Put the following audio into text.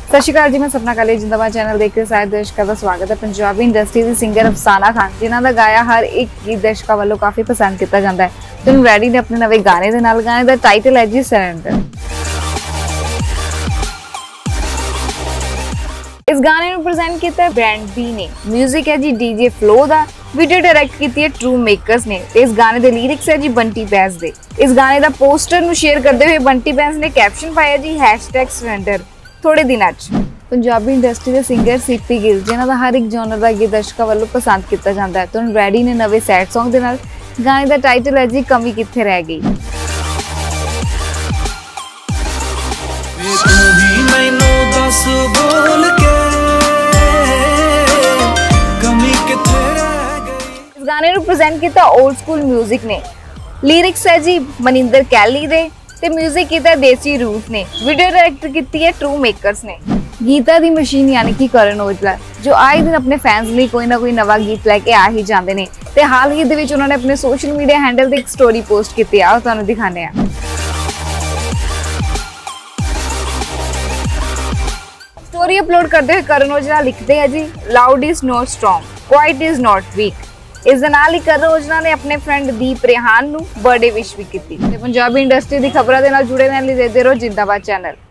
सत श्री अकाल जी, मैं सपना काली जिंदाबाद चैनल देख के सारे दर्शकों का स्वागत है। पंजाबी इंडस्ट्री की सिंगर अफसाना खान जिन्हां दा गाया हर एक गीत दर्शकों वालों काफी पसंद किया जाता है। तो रैडी ने अपने नवे गाने दे नाल गाने दा टाइटल है जी सरेंडर। इस गाने को प्रेजेंट किया है ब्रांड बी ने, म्यूजिक है जी डीजे फ्लो दा, वीडियो डायरेक्ट की है ट्रू मेकर्स ने। इस गाने दे लिरिक्स है जी बंटी बैंस दे। इस गाने दा पोस्टर नु शेयर करते हुए बंटी बैंस ने कैप्शन पाया जी #सरेंडर। थोड़े दिनों पंजाबी इंडस्ट्री के सिंगर सीपी गिल जिन्हां दा हर एक जॉनर का गीत दर्शकों वालों पसंद किया जाता है। तो रैडी ने नवे सैड सॉन्ग दे नाल गाने का टाइटल है जी कमी कित्थे रह गई। इस गाने को प्रेजेंट किया ओल्ड स्कूल म्यूजिक ने, लिरिक्स है जी मनिंदर कैली दे ते म्यूजिक किया देसी रूप ने, वीडियो डायरेक्ट की है ट्रू मेकर्स ने। गीता दी मशीन यानी कि करण औजला जो आए दिन अपने फैंस लिए कोई ना कोई नवा गीत लेके आ ही जाते हैं। ते हाल ही दे विच उन्होंने अपने सोशल मीडिया हैंडल ते एक स्टोरी पोस्ट की है, आओ तुहानू दिखाने आ। स्टोरी अपलोड करते हुए करण औजला लिखते हैं जी loud is not strong, quiet is not weak. इस नाल ही करण औजला ने अपने फ्रेंड दीप रेहान नू बर्थडे विश भी की। पंजाबी इंडस्ट्री की खबरों के नाल जुड़े रहने लई देखदे रहो जिंदाबाद चैनल।